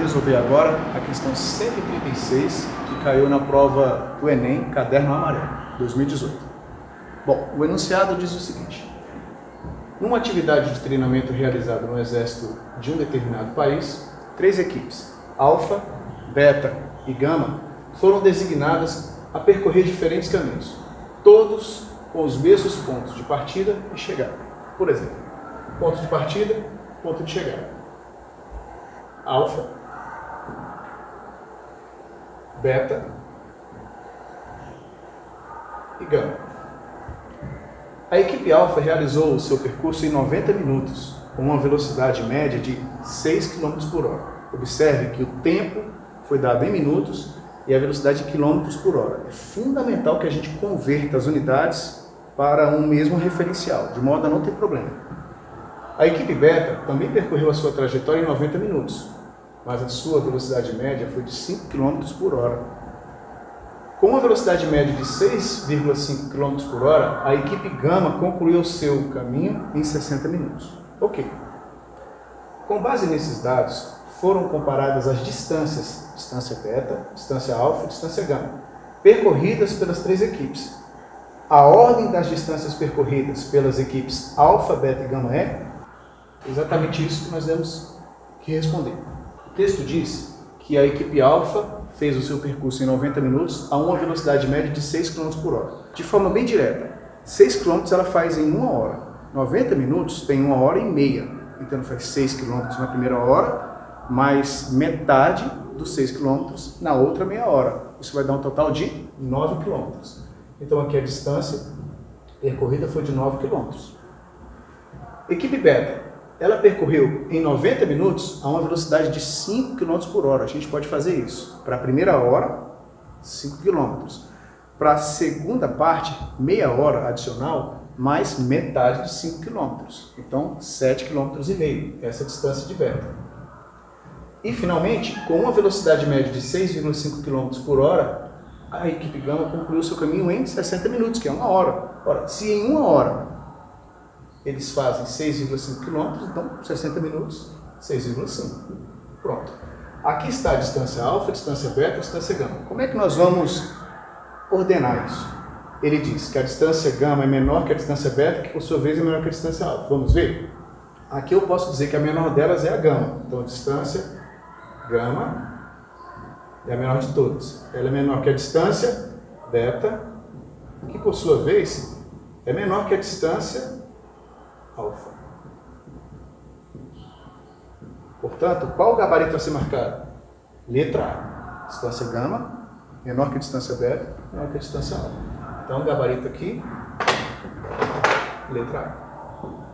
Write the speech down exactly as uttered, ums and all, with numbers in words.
resolver agora a questão cento e trinta e seis, que caiu na prova do Enem, Caderno Amarelo, dois mil e dezoito. Bom, o enunciado diz o seguinte: numa atividade de treinamento realizada no exército de um determinado país, três equipes, Alfa, Beta e Gama, foram designadas a percorrer diferentes caminhos, todos com os mesmos pontos de partida e chegada. Por exemplo, ponto de partida, ponto de chegada. Alfa, Beta e Gama. A equipe Alfa realizou o seu percurso em noventa minutos, com uma velocidade média de seis quilômetros por hora. Observe que o tempo foi dado em minutos e a velocidade em quilômetros por hora. É fundamental que a gente converta as unidades para um mesmo referencial, de modo a não ter problema. A equipe Beta também percorreu a sua trajetória em noventa minutos, mas a sua velocidade média foi de cinco quilômetros por hora. Com uma velocidade média de seis vírgula cinco quilômetros por hora, a equipe Gama concluiu o seu caminho em sessenta minutos. Ok. Com base nesses dados, foram comparadas as distâncias, distância Beta, distância Alfa e distância Gama, percorridas pelas três equipes. A ordem das distâncias percorridas pelas equipes Alfa, Beta e Gama é exatamente isso que nós temos que responder. O texto diz que a equipe Alfa fez o seu percurso em noventa minutos a uma velocidade média de seis quilômetros por hora. De forma bem direta, seis quilômetros ela faz em uma hora. noventa minutos tem uma hora e meia. Então ela faz seis quilômetros na primeira hora, mais metade dos seis quilômetros na outra meia hora. Isso vai dar um total de nove quilômetros. Então aqui a distância percorrida foi de nove quilômetros. Equipe Beta, ela percorreu em noventa minutos a uma velocidade de cinco quilômetros por hora. A gente pode fazer isso. Para a primeira hora, cinco quilômetros. Para a segunda parte, meia hora adicional, mais metade de cinco quilômetros. Então, sete quilômetros e meio. Essa é a distância de Beta. E, finalmente, com uma velocidade média de seis vírgula cinco quilômetros por hora, a equipe Gama concluiu seu caminho em sessenta minutos, que é uma hora. Ora, se em uma hora eles fazem seis vírgula cinco quilômetros, então sessenta minutos, seis vírgula cinco. Pronto. Aqui está a distância alfa, a distância beta, a distância gama. Como é que nós vamos ordenar isso? Ele diz que a distância gama é menor que a distância beta, que por sua vez é menor que a distância alfa. Vamos ver? Aqui eu posso dizer que a menor delas é a gama. Então a distância gama é a menor de todas. Ela é menor que a distância beta, que por sua vez é menor que a distância alfa. Portanto, qual o gabarito a ser marcado? Letra A. Distância gama menor que a distância beta, menor que a distância alfa. Então, o gabarito aqui, letra A.